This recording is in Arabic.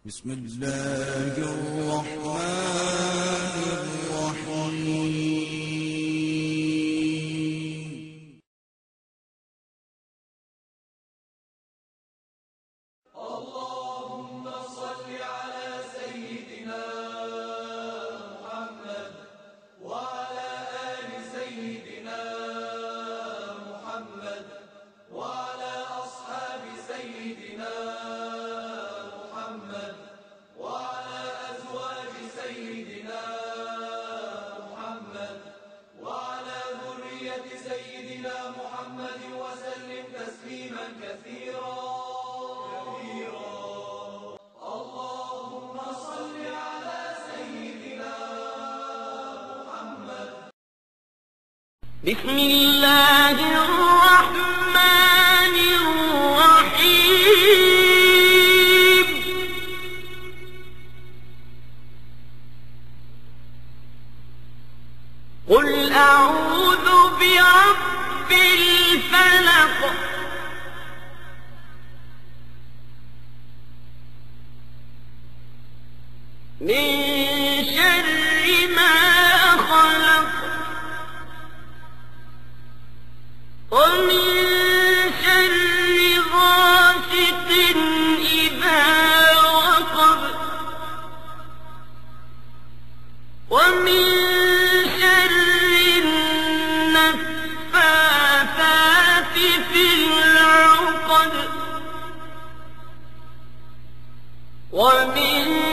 بسم الله الرحمن الرحيم. اللهم صل على سيدنا محمد وعلى آل سيدنا محمد وعلى أصحاب سيدنا محمد وعلى أزواج سيدنا محمد وعلى ذرية سيدنا محمد وسلم تسليما كثيرا. اللهم صل على سيدنا محمد. بسم الله الرحمن الرحيم. قل أعوذ برب الفلق من شر ما خلق ومن شر غاسق إذا وقب ومن شر النفاثات في العقد ومن